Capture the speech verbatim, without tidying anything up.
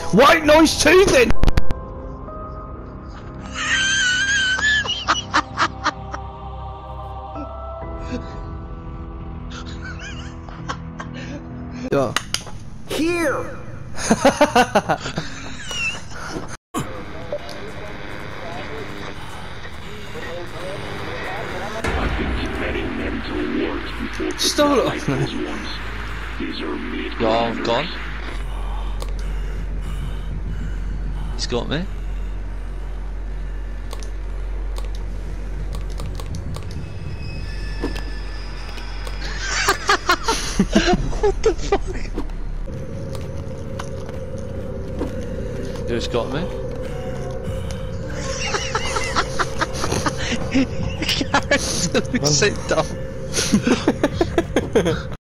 White noise too then! Yeah. Here! Stole it off me. Gone, gone. He's got me. What the fuck? Who's got me? Gareth, sit down.